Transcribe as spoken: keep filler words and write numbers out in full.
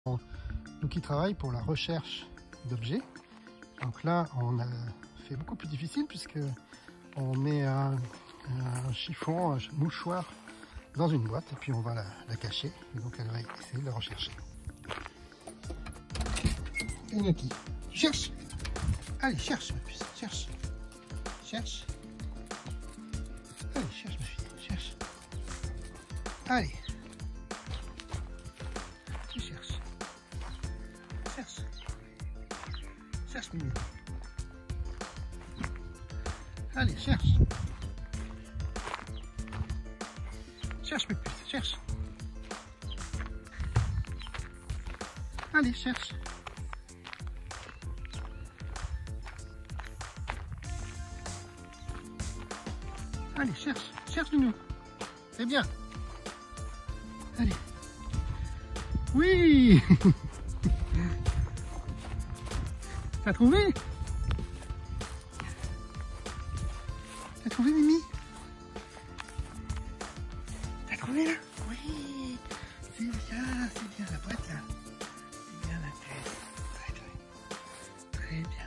Nous qui travaillons pour la recherche d'objets. Donc là, on a fait beaucoup plus difficile puisque on met un, un chiffon, un mouchoir dans une boîte et puis on va la, la cacher. Et donc elle va essayer de la rechercher. Inoki, cherche! Allez, cherche ma puce, cherche! Cherche! Allez, cherche ma fille, cherche! Allez! Tu cherches! Cherche! Cherche Mimi! Allez, cherche! Cherche mes puces, cherche! Allez, cherche! Allez, cherche, cherche Nounou. C'est bien. Allez. Oui. T'as trouvé? T'as trouvé Mimi? T'as trouvé là? Oui. C'est bien, c'est bien la boîte là. C'est bien la tête. Très très. Très bien.